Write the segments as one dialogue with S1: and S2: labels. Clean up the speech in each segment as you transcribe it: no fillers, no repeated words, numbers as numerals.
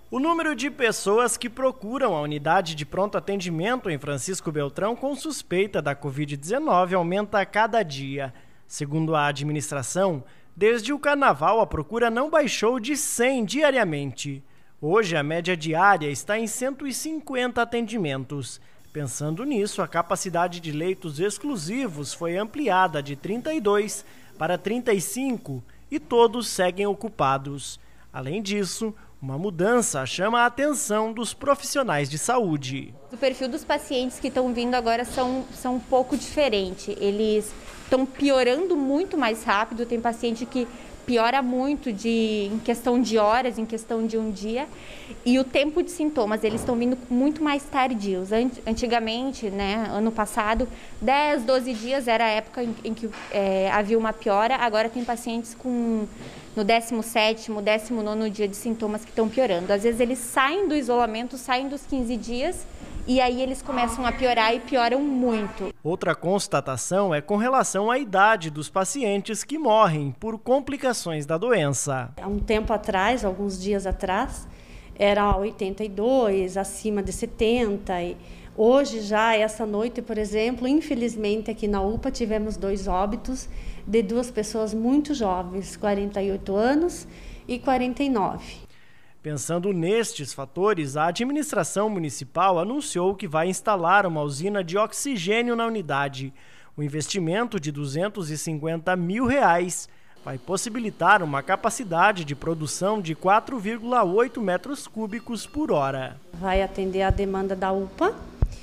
S1: O número de pessoas que procuram a unidade de pronto atendimento em Francisco Beltrão com suspeita da Covid-19 aumenta a cada dia. Segundo a administração, desde o carnaval a procura não baixou de 100 diariamente. Hoje a média diária está em 150 atendimentos. Pensando nisso, a capacidade de leitos exclusivos foi ampliada de 32 para 35 e todos seguem ocupados. Além disso, uma mudança chama a atenção dos profissionais de saúde.
S2: O perfil dos pacientes que estão vindo agora são um pouco diferente. Eles estão piorando muito mais rápido. Tem paciente que piora muito em questão de horas, em questão de um dia. E o tempo de sintomas, eles estão vindo muito mais tardios. Antigamente, ano passado, 10, 12 dias era a época em que havia uma piora. Agora tem pacientes no 17º, 19º dia de sintomas que estão piorando. Às vezes eles saem do isolamento, saem dos 15 dias e aí eles começam a piorar e pioram muito.
S1: Outra constatação é com relação à idade dos pacientes que morrem por complicações da doença.
S3: Há um tempo atrás, alguns dias atrás, era 82, acima de 70. E hoje já, essa noite, por exemplo, infelizmente aqui na UPA tivemos 2 óbitos de 2 pessoas muito jovens, 48 anos e 49.
S1: Pensando nestes fatores, a administração municipal anunciou que vai instalar uma usina de oxigênio na unidade. O investimento de R$250 mil vai possibilitar uma capacidade de produção de 4,8 metros cúbicos por hora.
S3: Vai atender a demanda da UPA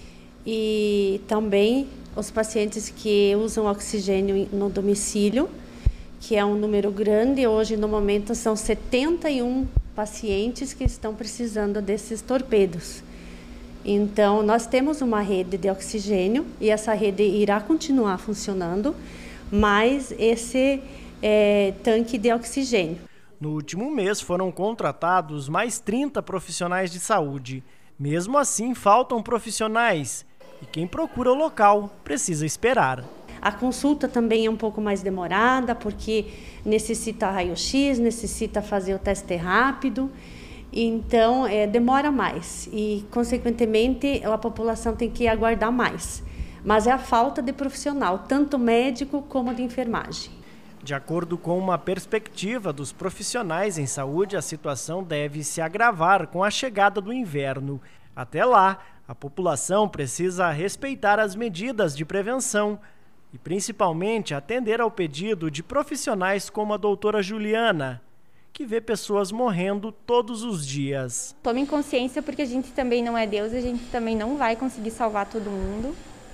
S3: e também os pacientes que usam oxigênio no domicílio, que é um número grande. Hoje, no momento, são 71 pacientes que estão precisando desses torpedos. Então, nós temos uma rede de oxigênio e essa rede irá continuar funcionando, mais esse tanque de oxigênio.
S1: No último mês foram contratados mais 30 profissionais de saúde. Mesmo assim, faltam profissionais e quem procura o local precisa esperar.
S3: A consulta também é um pouco mais demorada, porque necessita raio-x, necessita fazer o teste rápido, então demora mais e, consequentemente, a população tem que aguardar mais. Mas é a falta de profissional, tanto médico como de enfermagem.
S1: De acordo com uma perspectiva dos profissionais em saúde, a situação deve se agravar com a chegada do inverno. Até lá, a população precisa respeitar as medidas de prevenção e, principalmente, atender ao pedido de profissionais como a doutora Juliana, que vê pessoas morrendo todos os dias.
S2: Tomem consciência, porque a gente também não é Deus, a gente também não vai conseguir salvar todo mundo.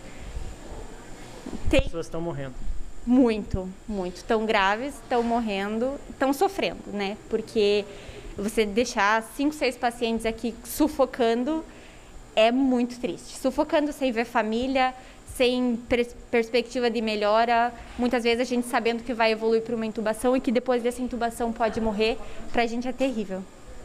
S1: Pessoas estão morrendo.
S2: Muito, muito. Estão graves, estão morrendo, estão sofrendo, né? Porque você deixar 5, 6 pacientes aqui sufocando é muito triste. Sufocando sem ver família, sem perspectiva de melhora, muitas vezes a gente sabendo que vai evoluir para uma intubação e que depois dessa intubação pode morrer, para a gente é terrível.